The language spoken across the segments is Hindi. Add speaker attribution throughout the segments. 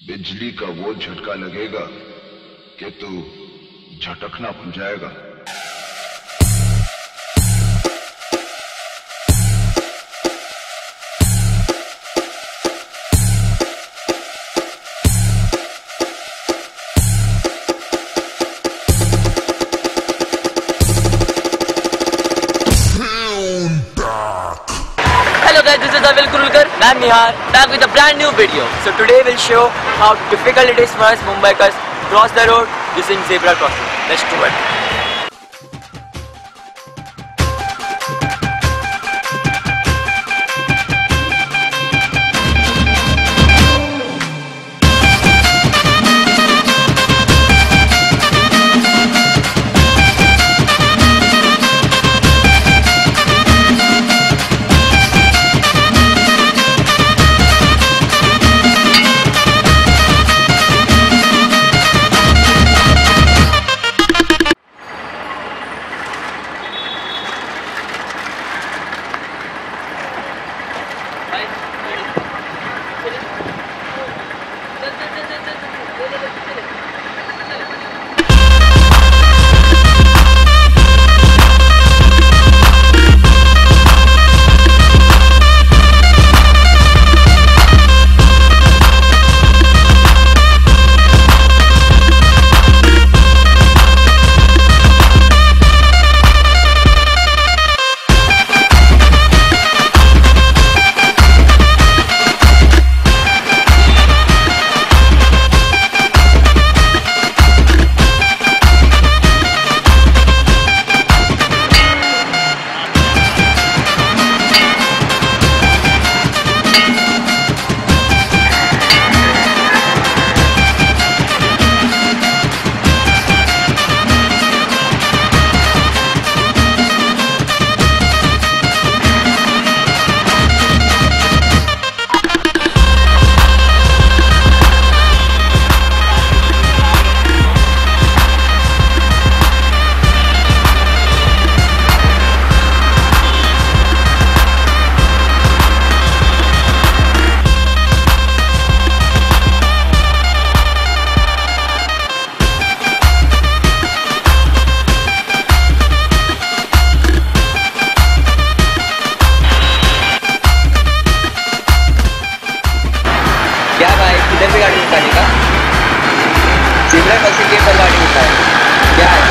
Speaker 1: बिजली का वो झटका लगेगा कि तू झटकना भूल जाएगा।
Speaker 2: Hello guys, this is Avil Kurulkar. I'm Nihar, back with a brand new video. So today we'll show how difficult it is for us Mumbaikars to cross the road using zebra crossing. Let's do it. क्या भाई किधर भी गाड़ी निकालने का जेब्रा क्रॉसिंग के ऊपर गाड़ी निकाल क्या है?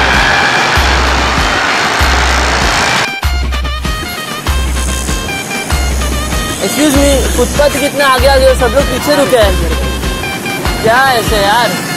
Speaker 2: एक्सक्यूज मी, फुटपाथ कितना आगे आगे सब लोग पीछे रुके हैं क्या ऐसे यार?